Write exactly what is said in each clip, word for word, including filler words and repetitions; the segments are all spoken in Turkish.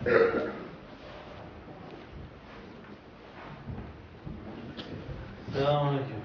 Selamünaleyküm.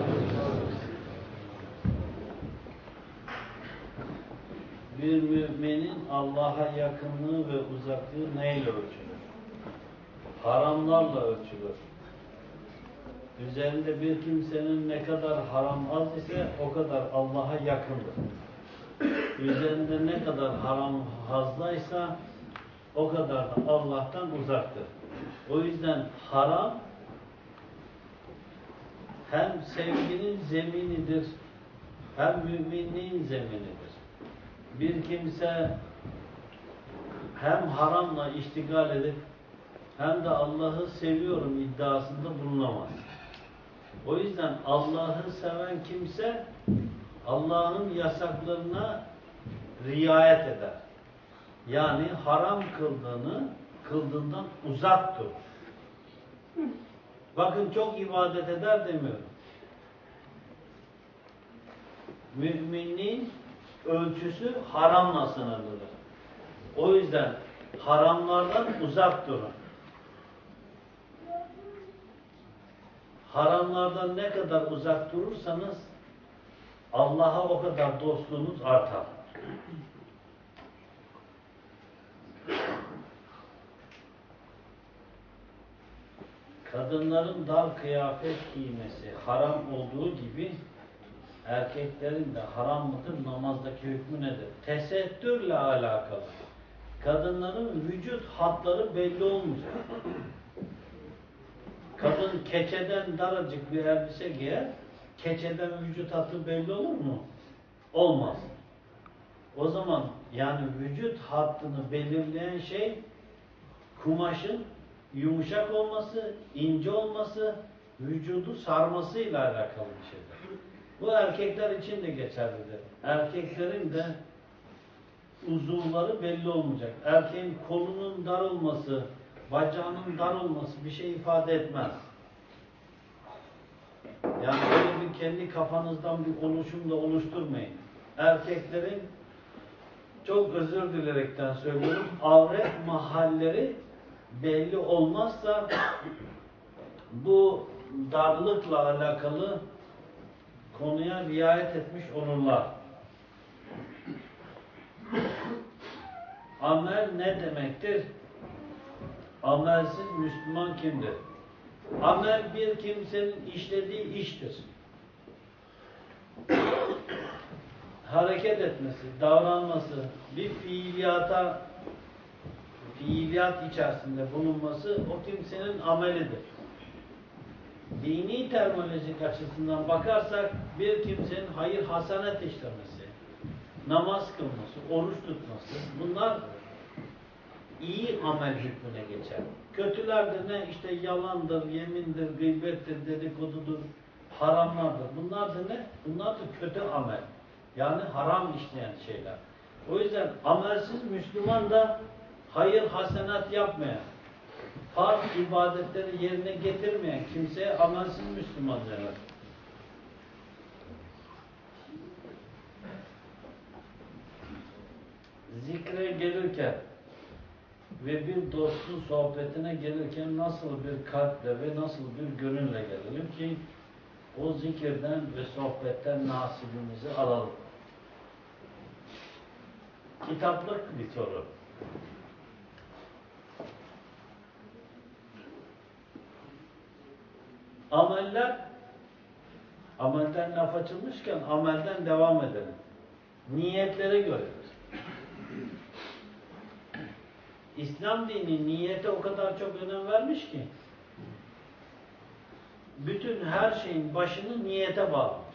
Bir müminin Allah'a yakınlığı ve uzaklığı neyle ölçülür? Haramlarla ölçülür. Üzerinde bir kimsenin ne kadar haram az ise o kadar Allah'a yakındır. Üzerinde ne kadar haram fazlaysa o kadar da Allah'tan uzaktır. O yüzden haram hem sevginin zeminidir, hem müminliğin zeminidir. Bir kimse hem haramla iştigal edip hem de Allah'ı seviyorum iddiasında bulunamaz. O yüzden Allah'ı seven kimse Allah'ın yasaklarına riayet eder. Yani haram kıldığını, kıldığından uzak durur. Bakın çok ibadet eder demiyorum. Müminin ölçüsü haramla sınırlıdır. O yüzden haramlardan uzak durun. Haramlardan ne kadar uzak durursanız Allah'a o kadar dostluğunuz artar. Kadınların dar kıyafet giymesi haram olduğu gibi erkeklerin de haram mıdır? Namazdaki hükmü nedir? Tesettürle alakalı. Kadınların vücut hatları belli olmayacak. Kadın keçeden daracık bir elbise giyer, keçeden vücut hatı belli olur mu? Olmaz. O zaman yani vücut hattını belirleyen şey kumaşın yumuşak olması, ince olması, vücudu sarmasıyla alakalı bir şeydir. Bu erkekler için de geçerlidir. Erkeklerin de uzuvları belli olmayacak. Erkeğin kolunun dar olması, bacağının dar olması bir şey ifade etmez. Yani öyle bir kendi kafanızdan bir oluşumla oluşturmayın. Erkeklerin, çok özür dilerekten söylüyorum, avret mahalleri belli olmazsa bu darlıkla alakalı konuya riayet etmiş olurlar. Amel ne demektir? Amelsiz Müslüman kimdir? Amel bir kimsenin işlediği iştir. Hareket etmesi, davranması, bir fiiliyata, fiiliyat içerisinde bulunması o kimsenin amelidir. Dini terminolojik açısından bakarsak bir kimsenin hayır hasenet işlemesi, namaz kılması, oruç tutması, bunlar iyi amel hükmüne geçer. Kötüler de ne? İşte yalandır, yemindir, gıybettir, dedikodudur, haramlardır. Bunlar da ne? Bunlar da kötü amel. Yani haram işleyen şeyler. O yüzden amelsiz Müslüman da hayır hasenat yapmayan, farz ibadetleri yerine getirmeyen kimseye amelsiz Müslüman denir. Zikre gelirken ve bir dostun sohbetine gelirken nasıl bir kalple ve nasıl bir gönülle gelelim ki o zikirden ve sohbetten nasibimizi alalım. Kitaplık bir soru. Ameller, amelden laf açılmışken amelden devam edelim. Niyetlere göredir. İslam dini niyete o kadar çok önem vermiş ki bütün her şeyin başını niyete bağlamış.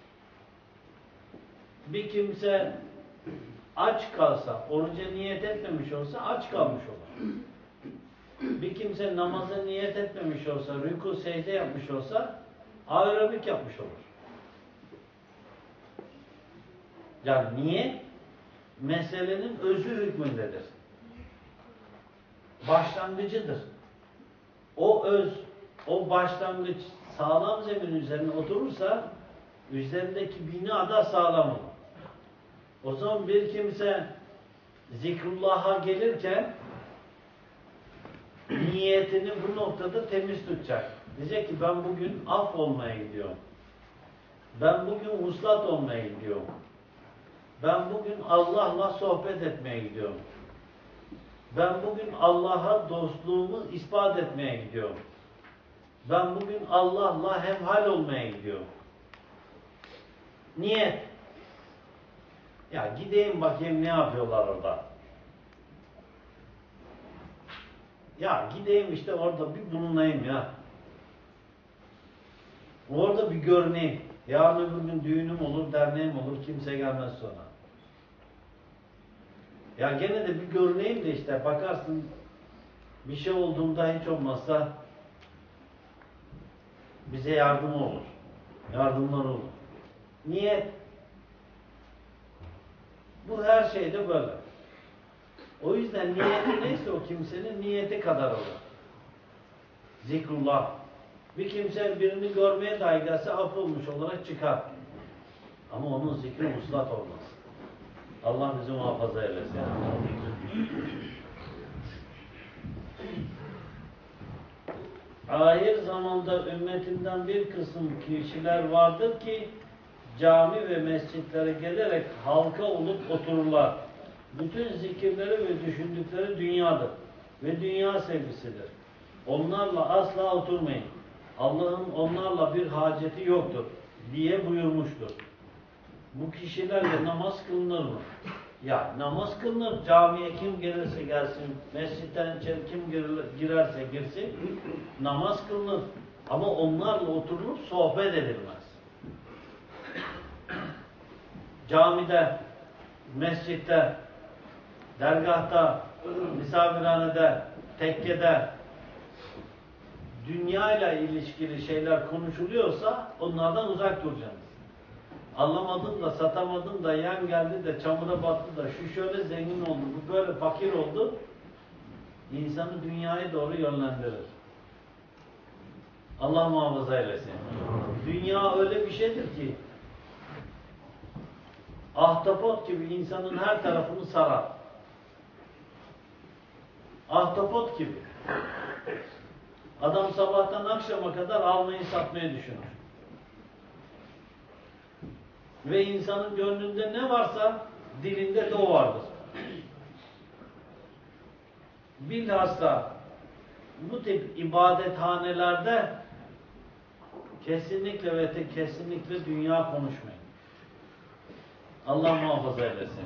Bir kimse aç kalsa, oruca niyet etmemiş olsa aç kalmış olur. Bir kimse namaza niyet etmemiş olsa, rükû secde yapmış olsa aerobik yapmış olur. Yani niyet meselenin özü hükmündedir. Başlangıcıdır. O öz, o başlangıç sağlam zemin üzerine oturursa üzerindeki bina da sağlam olur. O zaman bir kimse zikrullah'a gelirken niyetini bu noktada temiz tutacak. Diyecek ki ben bugün af olmaya gidiyorum. Ben bugün vuslat olmaya gidiyorum. Ben bugün Allah'la sohbet etmeye gidiyorum. Ben bugün Allah'a dostluğumu ispat etmeye gidiyorum. Ben bugün Allah'la hemhal olmaya gidiyorum. Niyet. Ya gideyim bakayım ne yapıyorlar orada. Ya gideyim işte orada bir bulunayım ya. Orada bir görüneyim. Yarın öbür gün düğünüm olur, derneğim olur, kimse gelmez sonra. Ya gene de bir görüneyim de işte bakarsın bir şey olduğunda hiç olmazsa bize yardım olur. Yardımlar olur. Niyet. Bu her şeyde böyle. O yüzden niyeti neyse o kimsenin niyeti kadar olur. Zikrullah. Bir kimse birini görmeye dahi gelse af olmuş olarak çıkar. Ama onun zikri muslat olmaz. Allah bizi muhafaza eylesin. Ahir zamanda ümmetinden bir kısım kişiler vardır ki cami ve mescitlere gelerek halka olup otururlar. Bütün zikirleri ve düşündükleri dünyadır ve dünya sevgisidir. Onlarla asla oturmayın. Allah'ın onlarla bir haceti yoktur diye buyurmuştur. Bu kişilerle namaz kılınır mı? Ya namaz kılınır. Camiye kim gelirse gelsin, mescitten içeri kim girerse girsin, namaz kılınır. Ama onlarla oturulup sohbet edilmez. Camide, mescitte, dergahta, misafirhanede, tekkede dünyayla ilişkili şeyler konuşuluyorsa onlardan uzak duracaksınız. Anlamadım da, satamadım da, yan geldi de, çamura battı da, şu şöyle zengin oldu, bu böyle fakir oldu. İnsanı dünyaya doğru yönlendirir. Allah muhafaza eylesin. Dünya öyle bir şeydir ki ahtapot gibi insanın her tarafını sarar. Ahtapot gibi. Adam sabahtan akşama kadar almayı satmayı düşünür. Ve insanın gönlünde ne varsa dilinde de o vardır. Bilhassa bu tip ibadethanelerde kesinlikle ve te kesinlikle dünya konuşmayın. Allah muhafaza eylesin.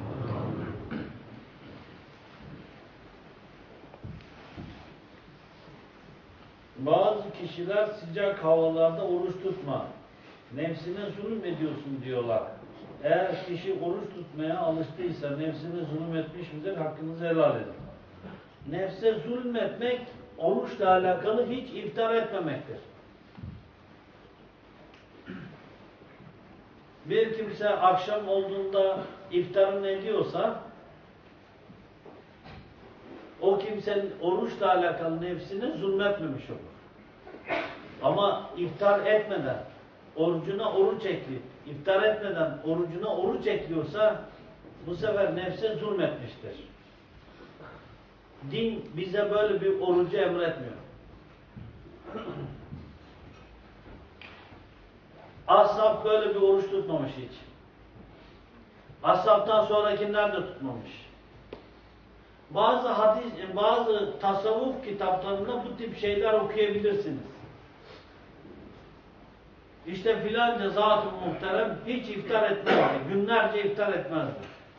Bazı kişiler sıcak havalarda oruç tutma, nefsine zulüm ediyorsun diyorlar. Eğer kişi oruç tutmaya alıştıysa, nefsine zulüm etmiş midir, hakkınızı helal edin. Nefse zulmetmek, oruçla alakalı hiç iftar etmemektir. Bir kimse akşam olduğunda iftarını ediyorsa, o kimsenin oruçla alakalı nefsine zulmetmemiş olur. Ama iftar etmeden, orucuna oruç ekleyip, iftar etmeden orucuna oruç ekliyorsa, bu sefer nefse zulmetmiştir. Din bize böyle bir orucu emretmiyor. Ashab böyle bir oruç tutmamış hiç. Ashabtan sonrakiler de tutmamış. Bazı hadis, bazı tasavvuf kitaplarında bu tip şeyler okuyabilirsiniz. İşte filanca zat-ı muhterem hiç iftar etmezdi. Günlerce iftar etmezdi.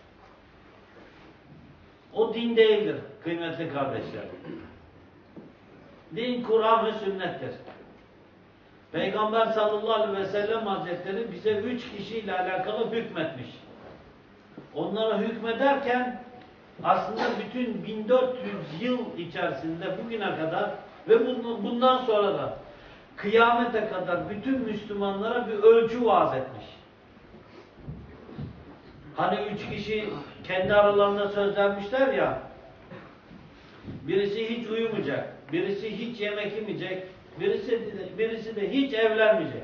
O din değildir kıymetli kardeşler. Din Kur'an ve sünnettir. Peygamber sallallahu aleyhi ve sellem Hazretleri bize üç kişiyle alakalı hükmetmiş. Onlara hükmederken aslında bütün bin dört yüz yıl içerisinde bugüne kadar ve bundan sonra da kıyamete kadar bütün Müslümanlara bir ölçü vaaz etmiş. Hani üç kişi kendi aralarında söz vermişler ya, birisi hiç uyumayacak, birisi hiç yemek yemeyecek, birisi de, birisi de hiç evlenmeyecek.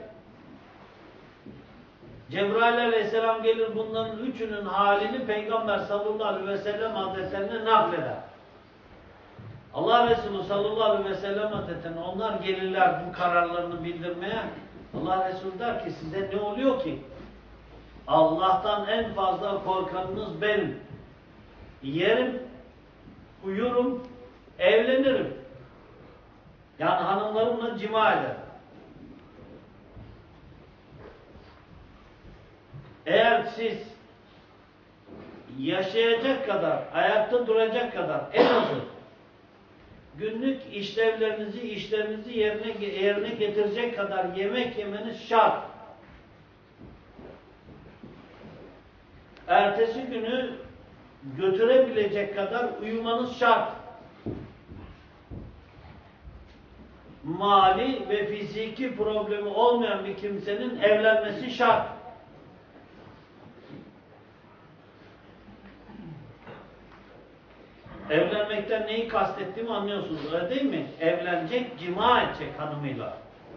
Cebrail aleyhisselam gelir bunların üçünün halini Peygamber sallallahu aleyhi ve sellem Hazretlerine nakleder. Allah Allah Resulü sallallahu aleyhi ve sellem adeten onlar gelirler bu kararlarını bildirmeye. Allah Resulü der ki size ne oluyor ki? Allah'tan en fazla korkanınız benim. Yerim, uyurum, evlenirim. Yani hanımlarımla cima ederim. Eğer siz yaşayacak kadar, ayakta duracak kadar en azı günlük işlevlerinizi, işlerinizi yerine, yerine getirecek kadar yemek yemeniz şart. Ertesi günü götürebilecek kadar uyumanız şart. Mali ve fiziki problemi olmayan bir kimsenin evlenmesi şart. Evlenmekten neyi kastettiğimi anlıyorsunuz, öyle değil mi? Evlenecek, cima edecek hanımıyla.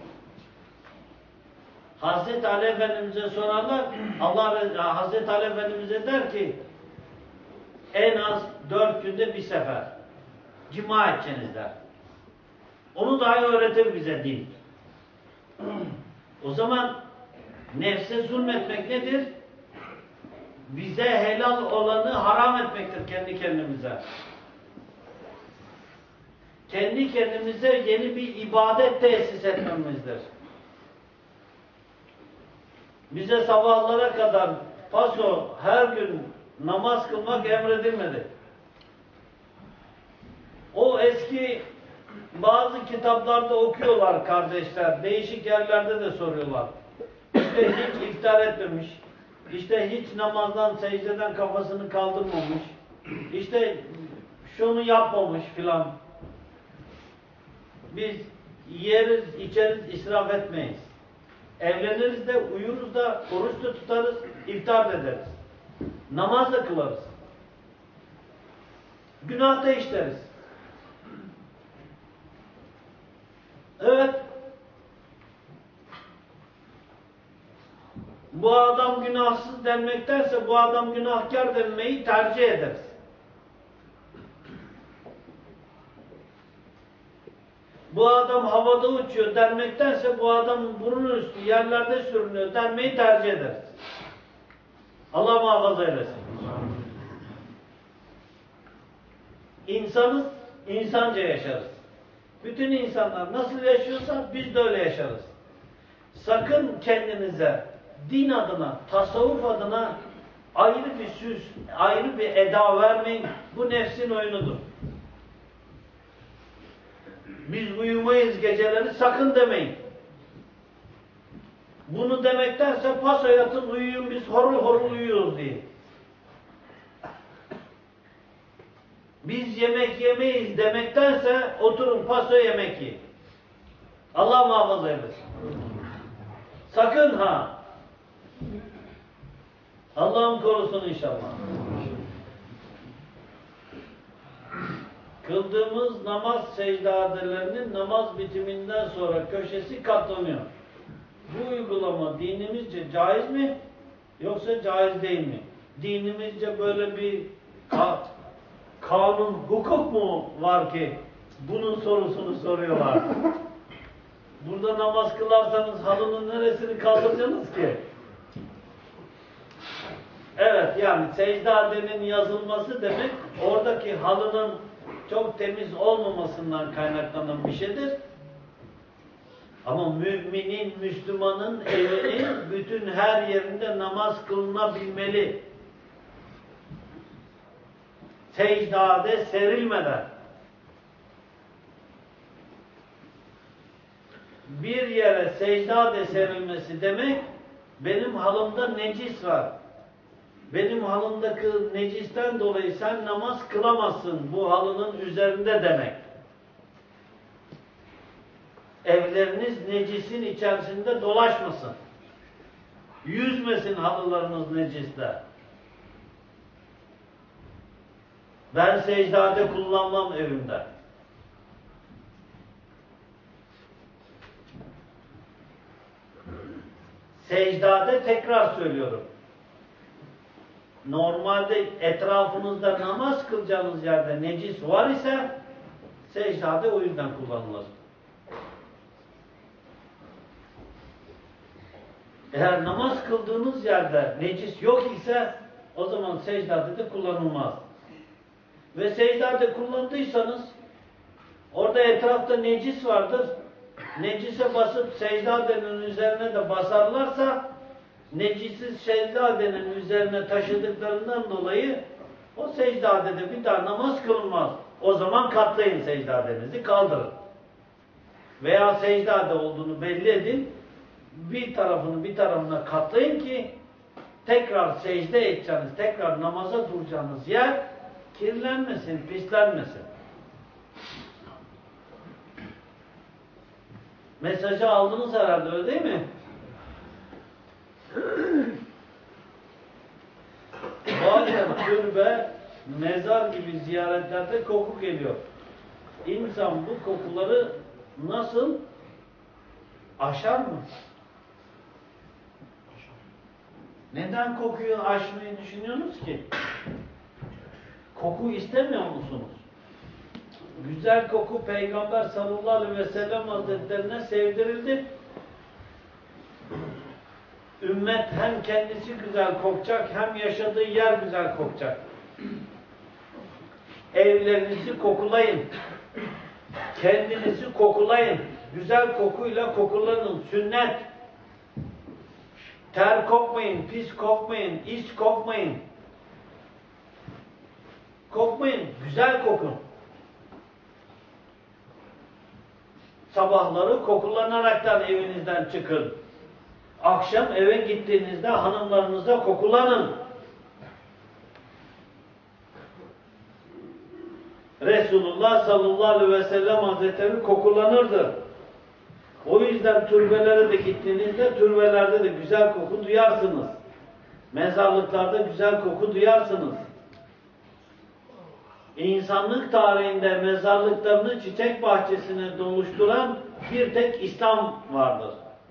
Hazreti Ali Efendimiz'e sorarlar, Allah Hazreti Ali Efendimiz'e der ki en az dört günde bir sefer cima edeceksiniz der. Onu dahi öğretir bize din. O zaman nefse zulmetmek nedir? Bize helal olanı haram etmektir kendi kendimize. Kendi kendimize yeni bir ibadet tesis etmemizdir. Bize sabahlara kadar paso her gün namaz kılmak emredilmedi. O eski bazı kitaplarda okuyorlar kardeşler. Değişik yerlerde de soruyorlar. İşte hiç iftar etmemiş. İşte hiç namazdan, secdeden kafasını kaldırmamış. İşte şunu yapmamış filan. Biz yeriz, içeriz, israf etmeyiz. Evleniriz de, uyuruz da, oruç da tutarız, iftar da ederiz. Namaz da kılarız. Günah da işleriz. Evet. Bu adam günahsız denmektense bu adam günahkar denmeyi tercih ederiz. Bu adam havada uçuyor denmektense bu adam burun üstü yerlerde sürünüyor denmeyi tercih ederiz. Allah muhafaza eylesin. İnsanız, insanca yaşarız. Bütün insanlar nasıl yaşıyorsa biz de öyle yaşarız. Sakın kendinize din adına, tasavvuf adına ayrı bir süs, ayrı bir eda vermeyin. Bu nefsin oyunudur. Biz uyumayız geceleri sakın demeyin. Bunu demektense paso yatın uyuyun biz horul horul uyuyoruz diye. Biz yemek yemeyiz demektense oturun paso yemek yiyin. Allah muhafaza eylesin. Sakın ha. Allah'ım korusun inşallah. Kıldığımız namaz secdadelerinin namaz bitiminden sonra köşesi katlanıyor. Bu uygulama dinimizce caiz mi? Yoksa caiz değil mi? Dinimizce böyle bir ka kanun, hukuk mu var ki bunun sorusunu soruyorlar? Burada namaz kılarsanız halının neresini kaldıracaksınız ki? Evet, yani secdadenin yazılması demek oradaki halının çok temiz olmamasından kaynaklanan bir şeydir. Ama müminin, Müslümanın evinin bütün her yerinde namaz kılınabilmeli. Secdade serilmeden. Bir yere secdade serilmesi demek, benim halımda necis var. Benim halımdaki necisten dolayı sen namaz kılamazsın bu halının üzerinde demek. Evleriniz necisin içerisinde dolaşmasın. Yüzmesin halılarınız necisle. Ben secdade kullanmam evimde. Secdade tekrar söylüyorum. Normalde etrafınızda namaz kılacağınız yerde necis var ise Secdade o yüzden kullanılır. Eğer namaz kıldığınız yerde necis yok ise o zaman secdade de kullanılmaz. Ve secdade kullandıysanız orada etrafta necis vardır. Necise basıp secdadenin üzerine de basarlarsa necisi secdadenin üzerine taşıdıklarından dolayı o secdadede bir daha namaz kılınmaz. O zaman katlayın secdadenizi, kaldırın. Veya secdade olduğunu belli edin. Bir tarafını bir tarafına katlayın ki tekrar secde edeceğiniz, tekrar namaza duracağınız yer kirlenmesin, pislenmesin. Mesajı aldınız herhalde, öyle değil mi? Bazen türbe, mezar gibi ziyaretlerde koku geliyor. İnsan bu kokuları nasıl aşar mı? Neden kokuyu aşmayı düşünüyorsunuz ki? Koku istemiyor musunuz? Güzel koku Peygamber sallallahu aleyhi ve sellem hazretlerine sevdirildi. Ümmet hem kendisi güzel kokacak, hem yaşadığı yer güzel kokacak. Evlerinizi kokulayın. Kendinizi kokulayın. Güzel kokuyla kokulanın. Sünnet. Ter kokmayın, pis kokmayın, is kokmayın. Kokmayın, güzel kokun. Sabahları kokulanaraktan evinizden çıkın. Akşam eve gittiğinizde hanımlarınıza kokulanın. Resulullah sallallahu aleyhi ve sellem Hazretleri kokulanırdı. O yüzden türbelere de gittiğinizde türbelerde de güzel koku duyarsınız. Mezarlıklarda güzel koku duyarsınız. İnsanlık tarihinde mezarlıklarını çiçek bahçesine dönüştüren bir tek İslam vardır.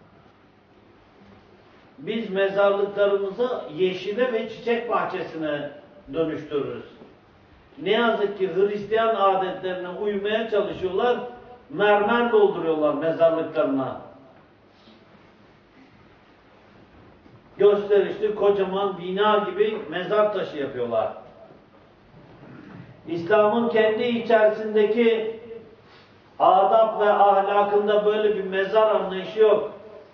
Biz mezarlıklarımızı yeşile ve çiçek bahçesine dönüştürürüz. Ne yazık ki Hristiyan adetlerine uymaya çalışıyorlar, mermer dolduruyorlar mezarlıklarına. Gösterişli kocaman bina gibi mezar taşı yapıyorlar. İslam'ın kendi içerisindeki adab ve ahlakında böyle bir mezar anlayışı yok.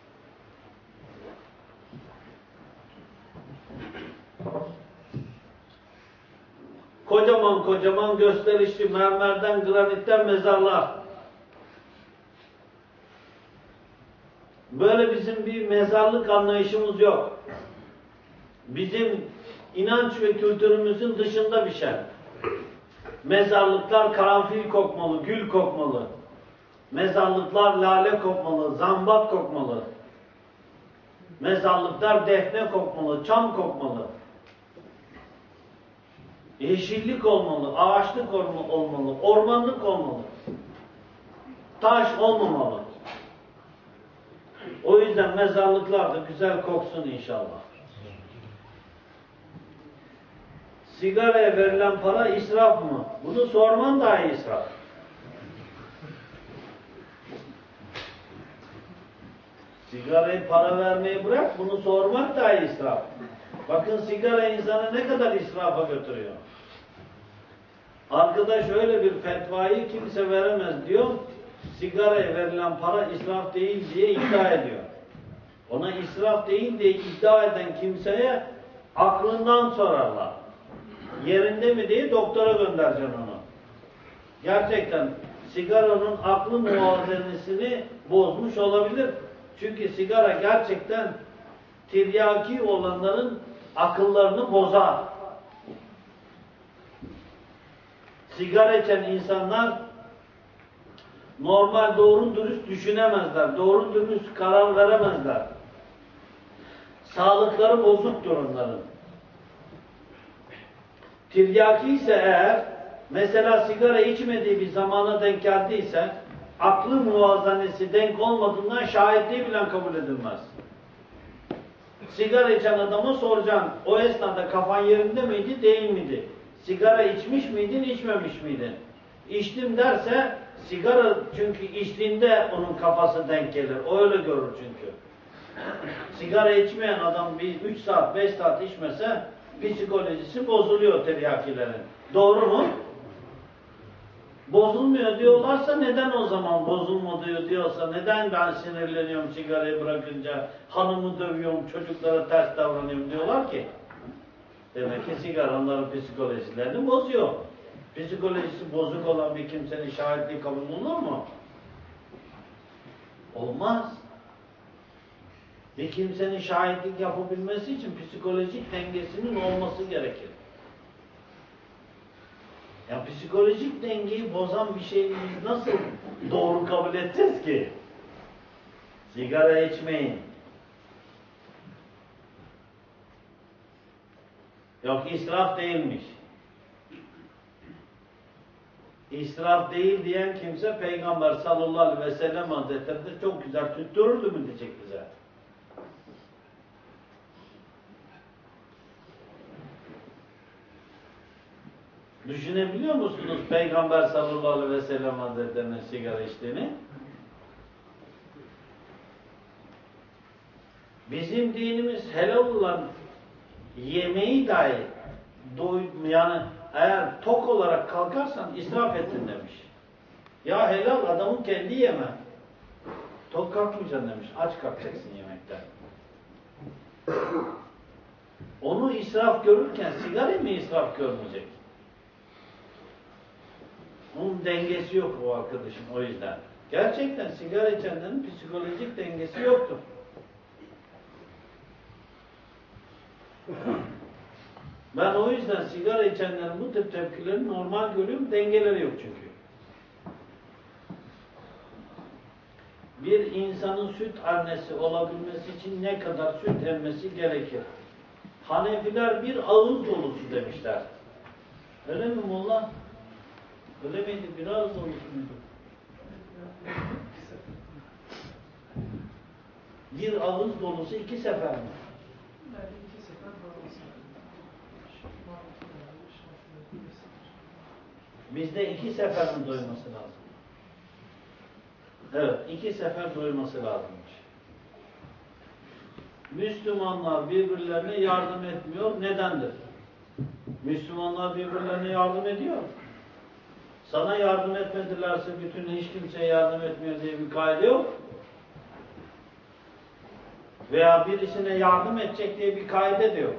Kocaman kocaman gösterişli mermerden, granitten mezarlar. Böyle bizim bir mezarlık anlayışımız yok. Bizim inanç ve kültürümüzün dışında bir şey. Mezarlıklar karanfil kokmalı, gül kokmalı. Mezarlıklar lale kokmalı, zambak kokmalı. Mezarlıklar defne kokmalı, çam kokmalı. Yeşillik olmalı, ağaçlık olmalı, ormanlık olmalı. Taş olmamalı. O yüzden mezarlıklar da güzel koksun inşallah. Sigaraya verilen para israf mı? Bunu sorman dahi israf. Sigarayı para vermeyi bırak, bunu sormak dahi israf. Bakın sigara insanı ne kadar israfa götürüyor. Arkadaş öyle bir fetvayı kimse veremez diyor. Sigaraya verilen para israf değil diye iddia ediyor. Ona israf değil diye iddia eden kimseye aklından sorarlar. Yerinde mi diye doktora göndereceksin onu. Gerçekten sigaranın aklı muvazenesini bozmuş olabilir. Çünkü sigara gerçekten tiryaki olanların akıllarını bozar. Sigara içen insanlar normal doğru dürüst düşünemezler. Doğru dürüst karar veremezler. Sağlıkları bozuktur onların. Tiryaki ise eğer, mesela sigara içmediği bir zamana denk geldiyse, aklı muvazanesi denk olmadığından şahitliği bile kabul edilmez. Sigara içen adama soracaksın, o esnada kafan yerinde miydi, değil miydi? Sigara içmiş miydin, içmemiş miydin? İçtim derse, sigara çünkü içtiğinde onun kafası denk gelir. O öyle görür çünkü. Sigara içmeyen adam bir üç saat, beş saat içmese psikolojisi bozuluyor tiryakilerin. Doğru mu? Bozulmuyor diyorlarsa neden o zaman bozulmadı diyorsa, neden ben sinirleniyorum sigarayı bırakınca, hanımı dövüyorum, çocuklara ters davranıyorum diyorlar ki? Demek ki sigara onların psikolojilerini bozuyor. Psikolojisi bozuk olan bir kimsenin şahitliği kabul olunur mu? Olmaz. Bir kimsenin şahitlik yapabilmesi için psikolojik dengesinin olması gerekir. Ya psikolojik dengeyi bozan bir şeyi biz nasıl doğru kabul edeceğiz ki? Sigara içmeyin. Yok israf değilmiş. İsraf değil diyen kimse Peygamber sallallahu aleyhi ve sellem Hazretleri de çok güzel tuttururdu mu diyecek bize. Düşünebiliyor musunuz Peygamber sallallahu aleyhi ve sellem Hazretleri'nin sigara içtiğini? Bizim dinimiz helal olan yemeği dahi doy, yani eğer tok olarak kalkarsan israf ettin demiş. Ya helal adamın kendi yeme. Tok kalkmayacaksın demiş. Aç kalkacaksın yemekten. Onu israf görürken sigara mı israf görmeyecek? Onun dengesi yok o arkadaşın o yüzden. Gerçekten sigara içenlerin psikolojik dengesi yoktur. Ben o yüzden sigara içenlerin bu tip tepkilerini normal görüyorum. Dengeleri yok çünkü. Bir insanın süt annesi olabilmesi için ne kadar süt emmesi gerekir? Hanefiler bir ağız dolusu demişler. Öyle mi Molla? Öyle miydi? Bir ağız dolusu muydu? Bir ağız dolusu iki sefer mi? Bizde iki sefer mi doyması lazım? Evet, iki sefer doyması lazımmış. Müslümanlar birbirlerine yardım etmiyor. Nedendir? Müslümanlar birbirlerine yardım ediyor. Sana yardım etmedilerse bütün hiç kimseye yardım etmiyor diye bir kaide yok. Veya birisine yardım edecek diye bir kaide de yok.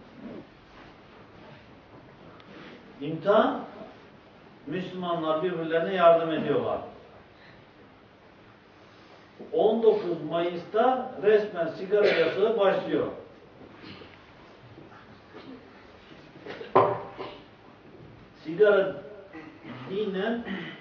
İmtihan, Müslümanlar birbirlerine yardım ediyorlar. on dokuz Mayıs'ta resmen sigara yasağı başlıyor. Sigara dinen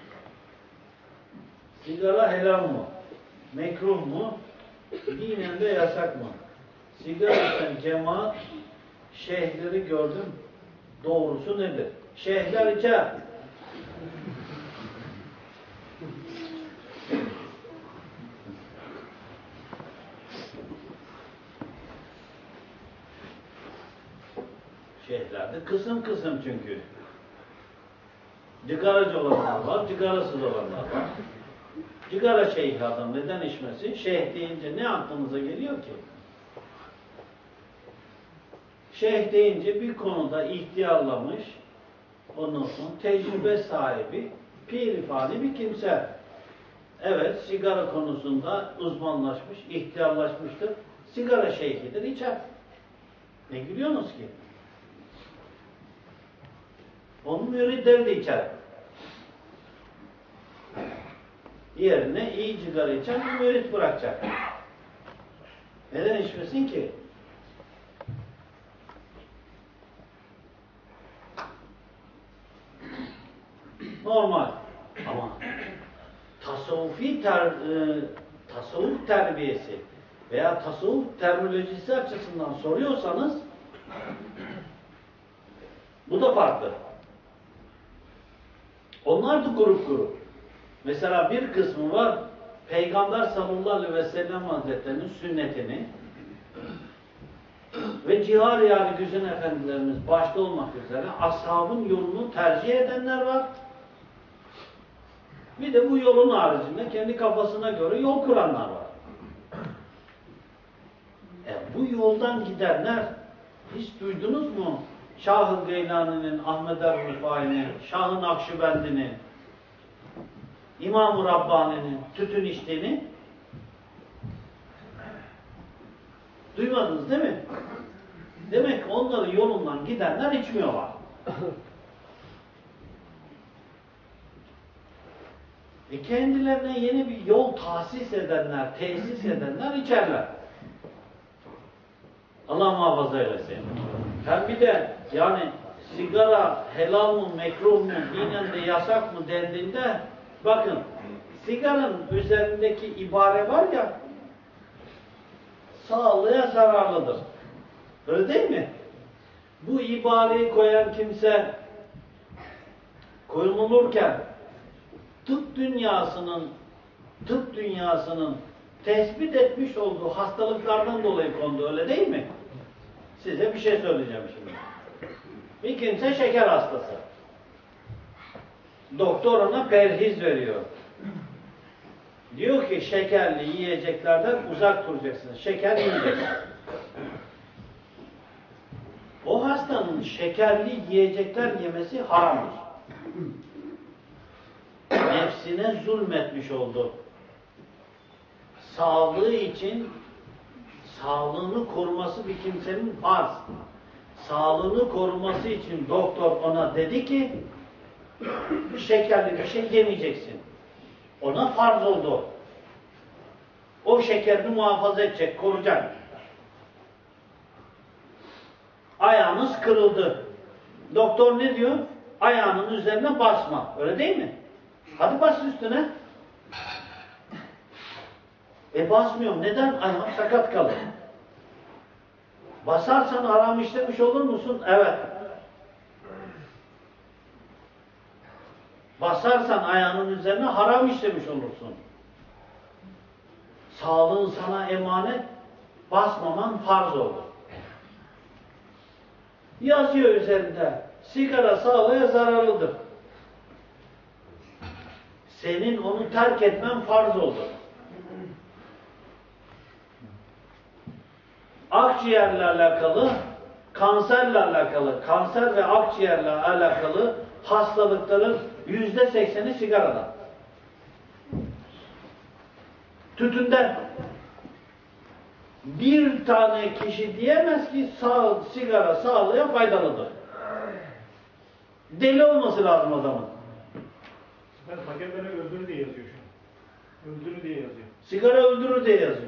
sigara helal mı? Mekruh mu? Dinen de yasak mı? Sigara içen cemaat şeyhleri gördüm. Doğrusu nedir? Şeyhler içer. Şeyhlerde kısım kısım çünkü. Cigaracı olanlar var, cigarasız olanlar var. Cigara şeyh adam neden içmesin? Şeyh deyince ne aklınıza geliyor ki? Şeyh deyince bir konuda ihtiyarlamış, ondan sonra tecrübe sahibi, pirifani bir kimse. Evet, sigara konusunda uzmanlaşmış, ihtiyarlaşmıştır. Sigara şeyhidir, içer. Ne gülüyorsunuz ki? Onun müritleri de içer. Yerine iyi sigara içen bir mürit bırakacak. Neden içmesin ki? Normal. Ama tasavvufi ter, e, tasavvuf terbiyesi veya tasavvuf terminolojisi açısından soruyorsanız bu da farklı. Onlar da grup grup. Mesela bir kısmı var, Peygamber sallallahu aleyhi ve sellem Hazretlerinin sünnetini ve cihar-ı güzin efendilerimiz başta olmak üzere ashabın yolunu tercih edenler var. Bir de bu yolun haricinde kendi kafasına göre yol kuranlar var. E bu yoldan gidenler hiç duydunuz mu? Şah-ı Geylani'nin, Ahmed el-Rufai'nin, Şah-ı Nakşibendi'nin, İmam-ı Rabbani'nin tütün içtiğini duymadınız değil mi? Demek ki onların yolundan gidenler içmiyorlar. E kendilerine yeni bir yol tahsis edenler, tesis edenler içerler. Allah muhafaza eylesin. Hem bir de yani sigara helal mı, mekruh mu, dinen de yasak mı dendiğinde bakın sigaranın üzerindeki ibare var ya sağlığa zararlıdır. Öyle değil mi? Bu ibareyi koyan kimse koyulurken tıp dünyasının tıp dünyasının tespit etmiş olduğu hastalıklardan dolayı kondu, öyle değil mi? Size bir şey söyleyeceğim şimdi. Bir kimse şeker hastası. Doktor ona perhiz veriyor. Diyor ki şekerli yiyeceklerden uzak duracaksınız. Şeker yiyeceksin. O hastanın şekerli yiyecekler yemesi haramdır. Nefsine zulmetmiş oldu. Sağlığı için sağlığını koruması bir kimsenin farz. Sağlığını koruması için doktor ona dedi ki şekerli bir şey yemeyeceksin. Ona farz oldu. O şekerini muhafaza edecek, koruyacak. Ayağınız kırıldı. Doktor ne diyor? Ayağının üzerine basma. Öyle değil mi? Hadi bas üstüne. E basmıyorum. Neden? Ayağım sakat kalır. Basarsan haram işlemiş olur musun? Evet. Basarsan ayağının üzerine haram işlemiş olursun. Sağlığın sana emanet, basmaman farz olur. Yazıyor üzerinde, sigara sağlığa zararlıdır. Senin onu terk etmen farz olur. Akciğerle alakalı, kanserle alakalı, kanser ve akciğerle alakalı hastalıkların yüzde sekseni sigaradan. Tütünden. Bir tane kişi diyemez ki sağ, sigara sağlığa faydalıdır. Deli olması lazım adamın. Ben paketlere öldürür diye yazıyor şu an. Öldürür diye yazıyor. Sigara öldürür diye yazıyor.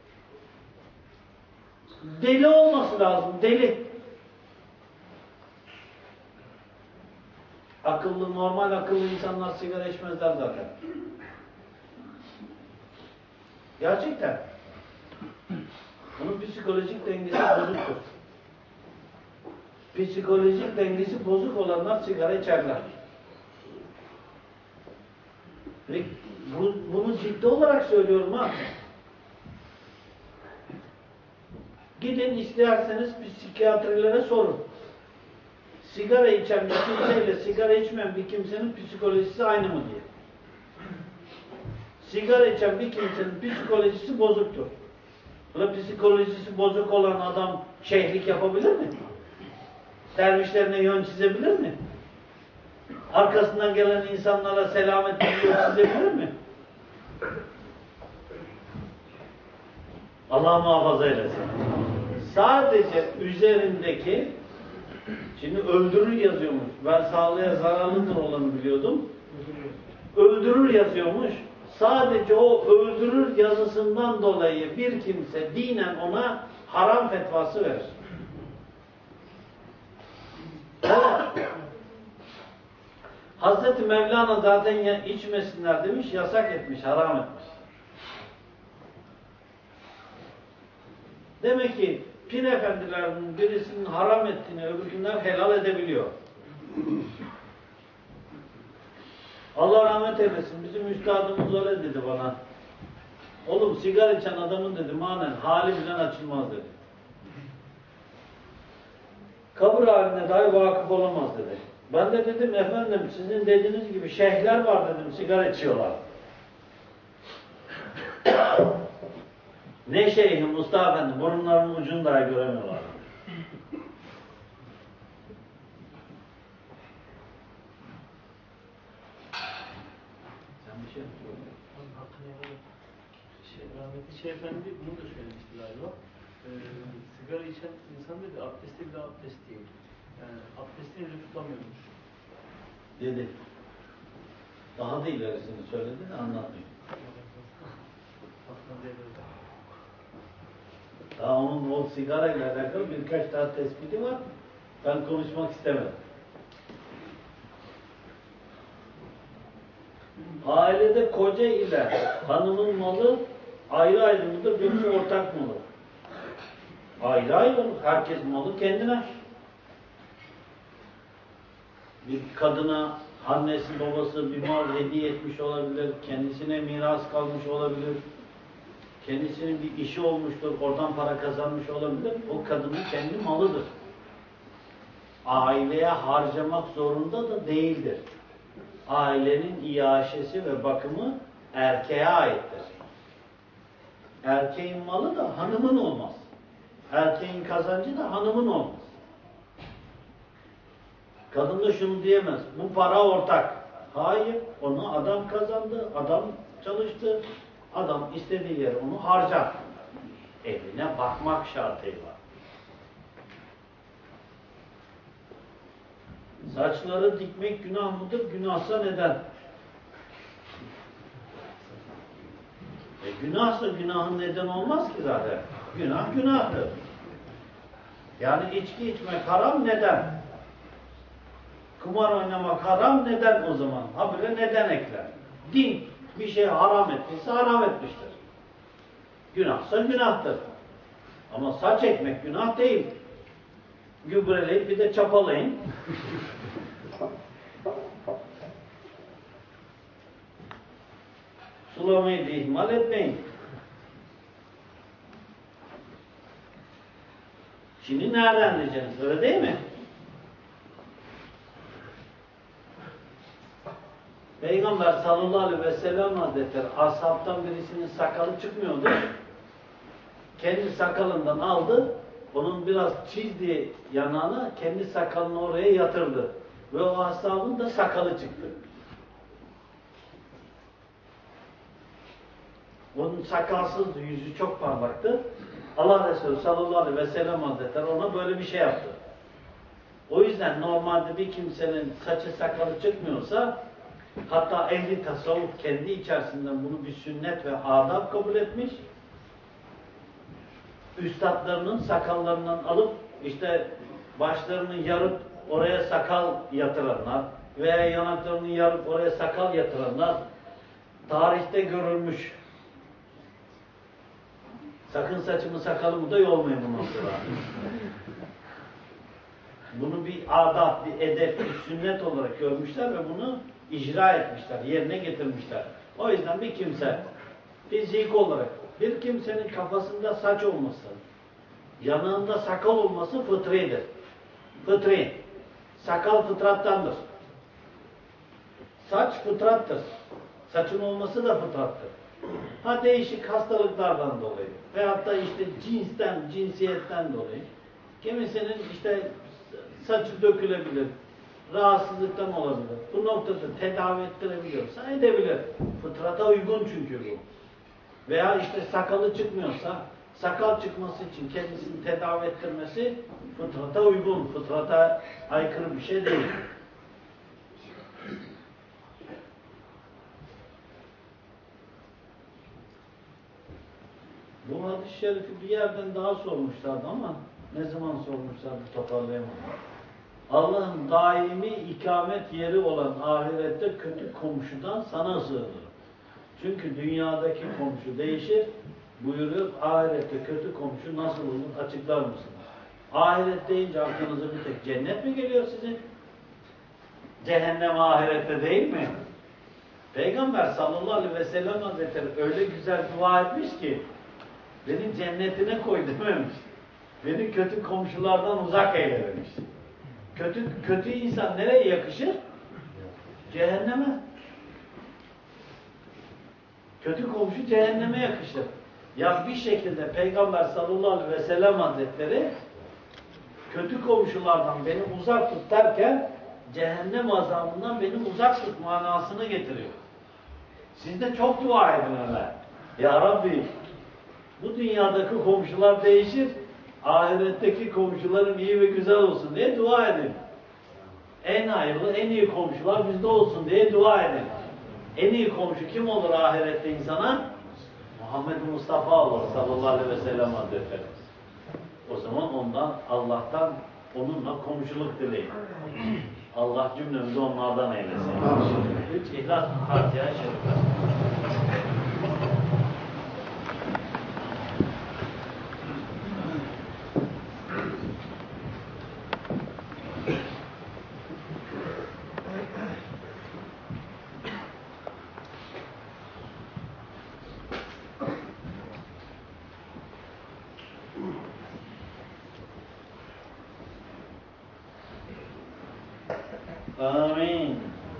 Deli olması lazım, deli. Akıllı, normal akıllı insanlar sigara içmezler zaten. Gerçekten. Bunun psikolojik dengesi bozuktur. Psikolojik dengesi bozuk olanlar sigara içerler. Ve bu, bunu ciddi olarak söylüyorum ha. Gidin isterseniz psikiyatrilere sorun. Sigara içen bir kimseyle sigara içmeyen bir kimsenin psikolojisi aynı mı diye. Sigara içen bir kimsenin psikolojisi bozuktur. Böyle psikolojisi bozuk olan adam şeyhlik yapabilir mi? Dervişlerine yön çizebilir mi? Arkasından gelen insanlara selamet yön çizebilir mi? Allah muhafaza eylesin. Sadece üzerindeki, şimdi öldürür yazıyormuş. Ben sağlığa zararlıdır olanı biliyordum. Öldürür yazıyormuş. Sadece o öldürür yazısından dolayı bir kimse dinen ona haram fetvası verir. Evet. Hazreti Mevlana zaten ya içmesinler demiş, yasak etmiş, haram etmiş. Demek ki pir efendilerinin birisinin haram ettiğini öbürkünler helal edebiliyor. Allah rahmet eylesin. Bizim üstadımız öyle dedi bana. Oğlum sigara içen adamın dedi manen hali bilen açılmaz dedi. Kabir haline dahi vakıf olamaz dedi. Ben de dedim efendim sizin dediğiniz gibi şeyhler var dedim, sigara içiyorlar. Ne şeyhi Mustafa Efendi, burunlarının ucunu dahi göremiyorlar. Sen bir şey mi söylüyorsun? Şey, rahmetli Şeyh Efendi bunu da söylemişti galiba. Ee, sigara içen insan dedi, abdesti bile abdest değil. Yani abdestini bile tutamıyormuş. Dedi. Daha da ilerisini söyledi de anlatmayayım. Daha onun o sigara ile alakalı birkaç daha tespiti var. Ben konuşmak istemedim. Ailede koca ile hanımın malı ayrı ayrı mıdır yoksa ortak mı olur? Ayrı ayrı olur. Herkes malı kendine. Bir kadına annesi babası bir mal hediye etmiş olabilir, kendisine miras kalmış olabilir, kendisinin bir işi olmuştur, oradan para kazanmış olabilir. O kadının kendi malıdır. Aileye harcamak zorunda da değildir. Ailenin iaşesi ve bakımı erkeğe aittir. Erkeğin malı da hanımın olmaz. Erkeğin kazancı da hanımın olmaz. Kadın da şunu diyemez, bu para ortak. Hayır, onu adam kazandı, adam çalıştı, adam istediği yere onu harcar. Evine bakmak şartıyla. Saçları dikmek günah mıdır? Günahsa neden? E günahsa günahın neden olmaz ki zaten. Günah günahtır. Yani içki içmek haram neden? Kumar oynamak haram neden o zaman? Habire neden ekler? Din bir şey haram ettiyse haram etmiştir. Günahsa günahtır. Ama saç ekmek günah değil. Gübreleyip bir de çapalayın. Sulamayı da ihmal etmeyin. Şimdi nereden diyeceksiniz? Öyle değil mi? Peygamber sallallahu aleyhi ve sellem Hazretleri ashabtan birisinin sakalı çıkmıyordu. Kendi sakalından aldı, onun biraz çizdi yanağına, kendi sakalını oraya yatırdı. Ve o ashabın da sakalı çıktı. Onun sakalsız yüzü çok parlaktı. Allah Resulü sallallahu aleyhi ve sellem Hazretleri ona böyle bir şey yaptı. O yüzden normalde bir kimsenin saçı sakalı çıkmıyorsa, hatta ehli tasavvuf kendi içerisinden bunu bir sünnet ve adab kabul etmiş. Üstadlarının sakallarından alıp işte başlarını yarıp oraya sakal yatıranlar veya yanaklarını yarıp oraya sakal yatıranlar tarihte görülmüş. Sakın saçımı sakalımı da yolmayın bundan sonra. Bunu bir adat, bir edep, bir sünnet olarak görmüşler ve bunu icra etmişler, yerine getirmişler. O yüzden bir kimse fizik olarak, bir kimsenin kafasında saç olması, yanağında sakal olması fıtridir. Fıtri. Sakal fıtrattandır. Saç fıtrattır. Saçın olması da fıtrattır. Ha değişik hastalıklardan dolayı veyahut da işte cinsten, cinsiyetten dolayı kimisinin işte saçı dökülebilir, rahatsızlıktan olabilir. Bu noktada tedavi ettirebiliyorsa edebilir. Fıtrata uygun çünkü bu. Veya işte sakalı çıkmıyorsa sakal çıkması için kendisini tedavi ettirmesi fıtrata uygun, fıtrata aykırı bir şey değil. Bu hadis-i şerifi bir yerden daha sormuşlardı ama ne zaman sormuşlardı toparlayamadım. Allah'ın daimi ikamet yeri olan ahirette kötü komşudan sana sığınırım. Çünkü dünyadaki komşu değişir. Buyuruyor, ahirette kötü komşu nasıl olur açıklar mısınız? Ahiret deyince aklınıza bir tek cennet mi geliyor sizin? Cehennem ahirette değil mi? Peygamber sallallahu aleyhi ve sellem Hazretleri öyle güzel dua etmiş ki beni cennetine koy dememiş. Beni kötü komşulardan uzak eyle demiş. Kötü kötü insan nereye yakışır? Cehenneme. Kötü komşu cehenneme yakışır. Ya bir şekilde Peygamber sallallahu aleyhi ve sellem Hazretleri kötü komşulardan beni uzak tut derken cehennem azabından beni uzak tut manasını getiriyor. Siz de çok dua edin öyle. Ya Rabbi, bu dünyadaki komşular değişir, ahiretteki komşuların iyi ve güzel olsun diye dua edin. En hayırlı, en iyi komşular bizde olsun diye dua edin. En iyi komşu kim olur ahirette insana? Muhammed Mustafa olur sallallahu aleyhi ve sellem Hazretleri. O zaman ondan, Allah'tan onunla komşuluk dileyin. Allah cümlemizi onlardan eylesin. Üç İhlas Fatiha Şerife. Amin.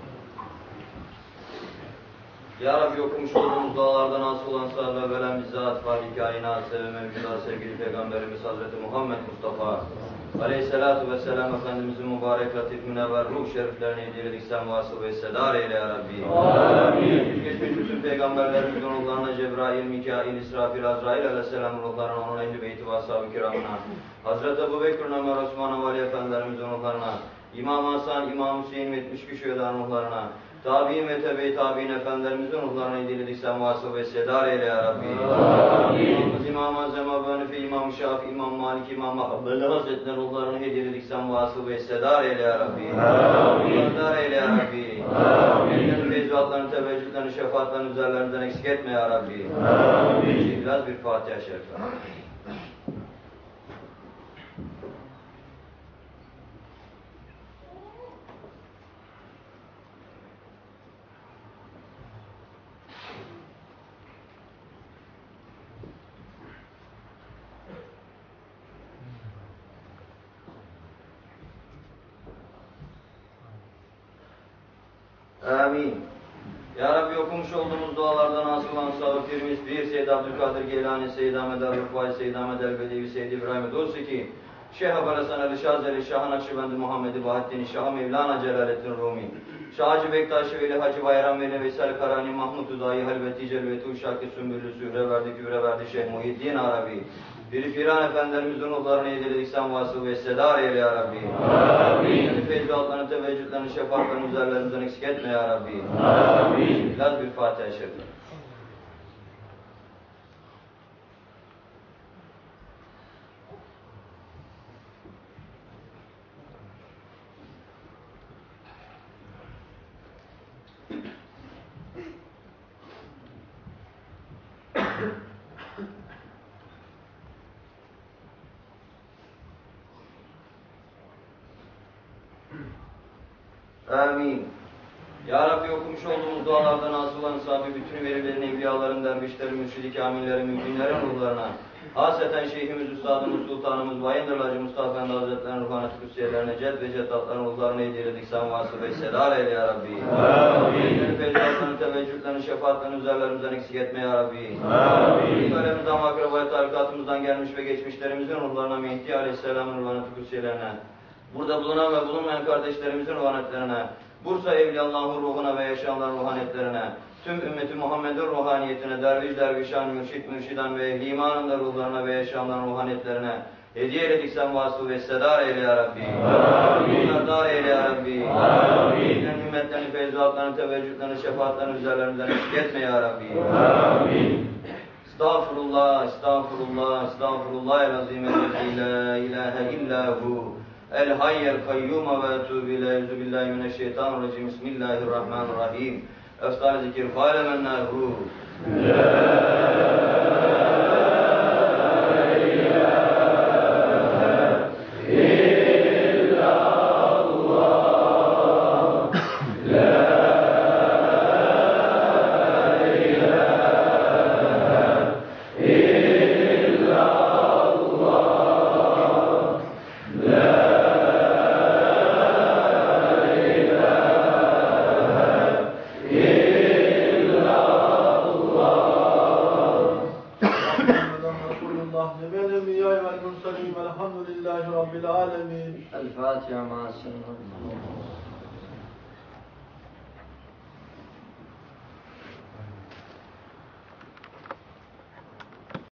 Ya Rabbi, okumuş olduğumuz dualardan hasıl olan sahabe velen bizzat fahri kainat ve mevcudat sevgili Peygamberimiz Hazreti Muhammed Mustafa Aleyhisselatu vesselam Efendimizin mübarek latif münevver ruh şeriflerini hediyelik sen vasıl ve sedar eyle ya Rabbi. Amin. Geçmiş bütün peygamberlerimizin ruhlarına Cebrail, Mikail, İsrafil, Azrail aleyhisselam ruhlarına, onun ehli beyti ve ashab-ı kiramına, Hazreti Ebu Bekir'in Ömer Osman Vali Efendilerimizin ruhlarına, İmam Hasan, İmam Hüseyin ve yetmiş kişi ruhlarına, tabi'in ve tebe-i tabi'in efendilerimizin ruhlarına hediyelik sen vasıl ve sedar eyle ya Rabbi. Amin. İmam-ı Azam Ebu Hanife, İmam-ı Şafii, İmam Malik, İmam Ahmed Hazretleri ruhlarına hediyelik sen vasıl ve sedar eyle ya Rabbi. Amin. Sedar eyle ya Rabbi. Amin. Feyzuatlarını, teveccühlerini, şefaatlerini üzerlerinden eksik etme ya Rabbi. Amin. Biraz bir Fatiha şerife. Amin. Ya Rabbi, okumuş olduğumuz dualardan hasıl olan sahiplerimiz bir Seyyid Abdülkadir Geylani, Seyyid Ahmed el-Rufai, Seyyid Ahmed el-Bedevi, Seyyid İbrahim Dosuki, Şeyh Abaresan Ali Şazeli, Şah Nakşibendi Muhammed-i Bahattin, Şah Mevlana Celaleddin Rumi, Şah Hacı Bektaşi Veli, Hacı Bayram Veli, Veysel Karani, Mahmud Udayi, Halveti Celveti, Uşak-ı Sümbüllü, Sühre verdi, Kübre verdi, Şeyh Muhyiddin Arabi, bir Piran Efendilerimizin ruhlarını hediyelik sen vasıl ve sedar eyle ya Rabbi. Amin. Feyzuatlarını, teveccühlerini, şefaatlerini üzerlerimizden eksik etme ya Rabbi. Amin. Biraz bir Fatiha şerife. Amin. Ya Rabbi, okumuş olduğumuz dualardan hasıl olan sahibi bütün velilerin, evliyaların, dervişlerin, mürşid-i kamillerin, müminlerin ruhlarına, hasreten Şeyhimiz, Üstadımız, Sultanımız, Bayındır Hacı Mustafa Efendi Hazretleri'nin ruhanat-ı kutsiyelerine, ced ve ceddatların ruhlarına hediyelik sen vasıl ve sedar eyle ya Rabbi. Amin. Feyzuatlarını, teveccühlerini, şefaatlerini üzerlerimizden eksik etme ya Rabbi. Amin. Söylemizden, akrabaya, tarikatımızdan gelmiş ve geçmişlerimizin ruhlarına, Mehdi Aleyhisselam'ın ruhanat-ı kutsiyelerine, burada bulunan ve bulunmayan kardeşlerimizin ruhanetlerine, Bursa Evliyallah'ın ruhuna ve yaşayanların ruhanetlerine, tüm ümmeti Muhammed'in ruhaniyetine, derviş dervişan, mürşid mürşidan ve ehli imanın da ruhlarına ve yaşayanların ruhanetlerine hediye eyledik sen vasıl ve sedar eyle ya Rabbi. Amin. Serdar eyle ya Rabbi. Amin. Hümmetlerini, feyzuatlarını, teveccühlerini, şefaatlerini üzerlerimizden eksik etme ya Rabbi. Amin. Estağfurullah, estağfurullah, estağfurullah el-azim el-lezi la ilahe illahu el hayyel kayyum ve etûbü ileyhi euzu billahi mineşşeytanirracim. Bismillahirrahmanirrahim. Efsane zikir fâle mennâhu. Allah nebel enbiya'i vel mursalin velhamdülillahi rabbil alemin. El Fatiha ma'as-sallam.